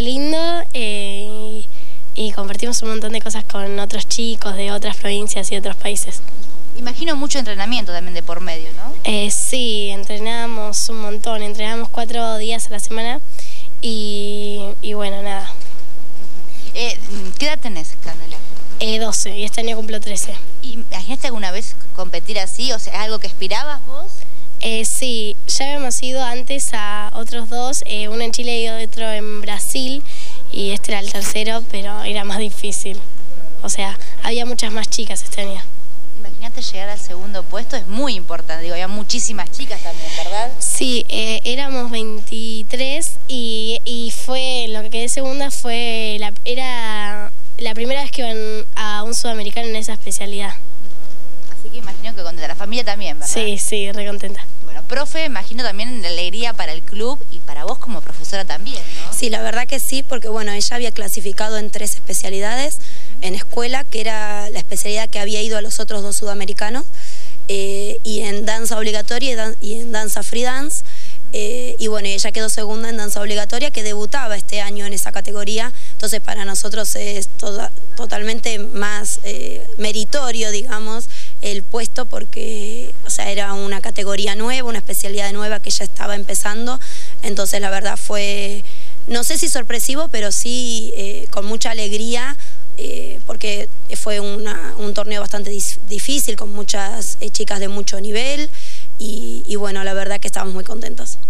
lindo y compartimos un montón de cosas con otros chicos de otras provincias y otros países. Imagino mucho entrenamiento también de por medio, ¿no? Sí, entrenamos un montón, entrenamos 4 días a la semana y bueno, nada. ¿Qué edad tenés, Candela? 12 y este año cumplo 13. ¿Y imaginaste alguna vez competir así? O sea, ¿es algo que aspirabas vos? Sí, ya habíamos ido antes a otros 2, uno en Chile y otro en Brasil, y este era el tercero, pero era más difícil. O sea, había muchas más chicas este año. Imagínate llegar al segundo puesto, es muy importante. Digo, había muchísimas chicas también, ¿verdad? Sí, éramos 23 y fue, lo que quedé segunda era la primera vez que iban a un sudamericano en esa especialidad. Así que imagino que contenta, la familia también, ¿verdad? Sí, re contenta. Bueno, profe, imagino también la alegría para el club y para vos como profesora también, ¿no? Sí, la verdad que sí, porque bueno, ella había clasificado en 3 especialidades en escuela, que era la especialidad que había ido a los otros 2 sudamericanos, y en danza obligatoria y en danza free dance. Y bueno, ella quedó segunda en danza obligatoria, que debutaba este año en esa categoría. Entonces para nosotros es totalmente más meritorio, digamos, el puesto, porque o sea, era una categoría nueva, una especialidad nueva que ya estaba empezando. Entonces la verdad fue, no sé si sorpresivo, pero sí con mucha alegría, porque fue un torneo bastante difícil, con muchas chicas de mucho nivel. Y bueno, la verdad que estamos muy contentos.